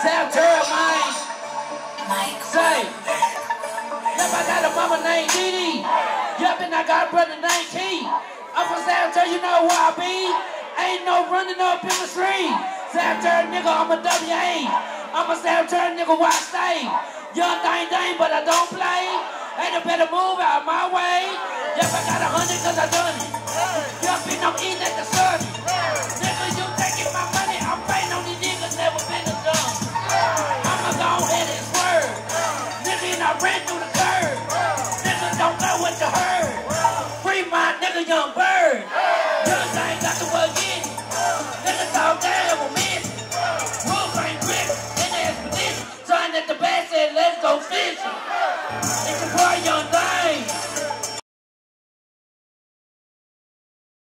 South Turtle, man. Say, yep, I got a mama named Dee. Yep, and I got a brother named Key. I'm from South Turtle, you know where I be. Ain't no running up in the street. South Turtle nigga, I'm a WA. I'm a South Turtle nigga, where I stay. Young dang, but I don't play. Ain't a better move out my way. Yep, I got 100 cause I done it. Yup, and I'm eating at the sun. Nigga, you taking my money, I'm fighting on these niggas, never been a dumb. I'ma go ahead and swerve. Nigga, and I ran through the curb. Nigga, don't know what you heard. Free my nigga, young bird.